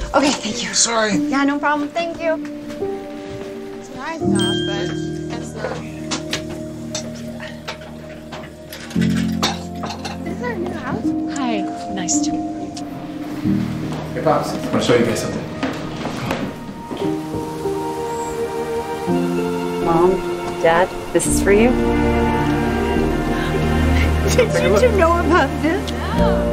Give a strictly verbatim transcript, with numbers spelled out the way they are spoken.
Okay, thank you. Sorry. Yeah, no problem. Thank you. That's what I thought, but that's not. This is our new house? Hi, nice to meet you. Hey, Pops. I want to show you guys something. Mom, Dad, this is for you. Did you know about this?